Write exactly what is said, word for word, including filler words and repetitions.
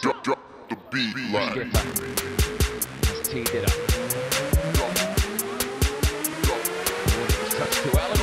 Drop, drop the beat line. Has teed it up. Touch to Allen.